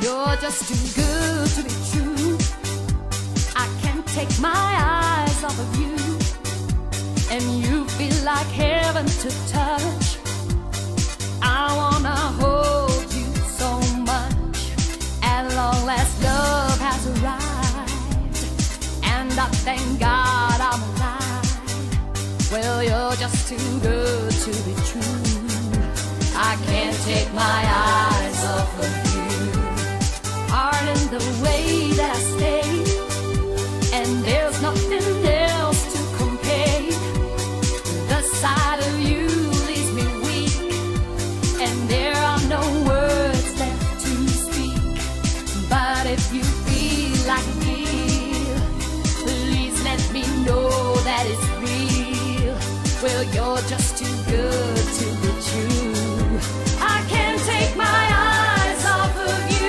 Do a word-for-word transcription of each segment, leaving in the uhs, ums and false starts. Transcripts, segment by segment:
You're just too good to be true. I can't take my eyes off of you, and you feel like heaven to touch. I wanna hold you so much. At long last, love has arrived, and I thank God I'm alive. Well, you're just too good to be true. I can't take my eyes off of you. Heart in the way that I stay, and there's nothing else to compare. The sight of you leaves me weak, and there are no words left to speak. But if you feel like I feel, please let me know that it's real. Well, you're just too good to be true. I can't take my eyes off of you.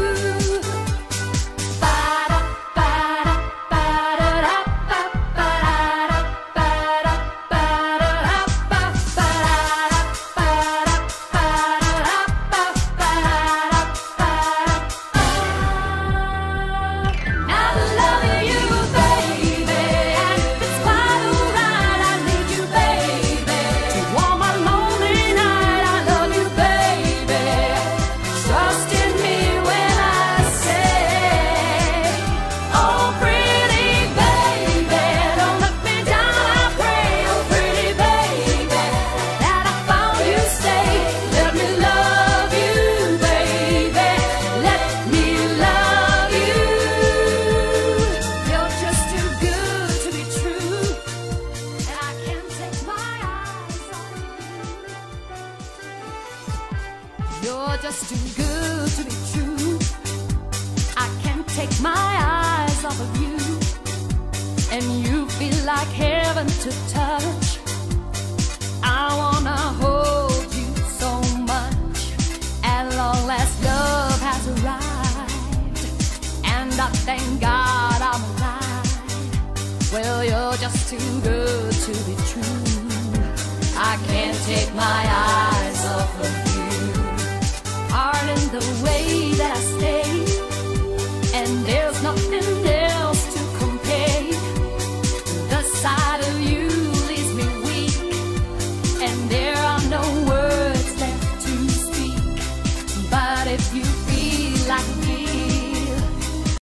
You're just too good to be true. I can't take my eyes off of you, and you feel like heaven to touch. I wanna hold you so much. At long last, love has arrived, and I thank God I'm alive. Well, you're just too good to be true. I can't take my eyes off of you. Heart in the way that I stay,